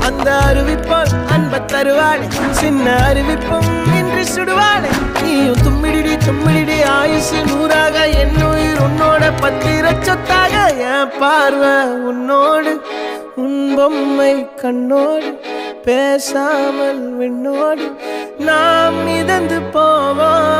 அந்த அறிவிப்பால் அன்ப தருவாளே சின்ன அறிவிப்பும் இன்றி சுடுவாளே நீயும் தும்மிடி தும்மிடி ஆயுசு நூறாக என் உயிர் உன்னோட பத்திர சொத்தாக என் பார்வை உன்னோடு உன் பொம்மை கண்ணோடு பேசாமல் விண்ணோடு நாம் மிதந்து போவோம்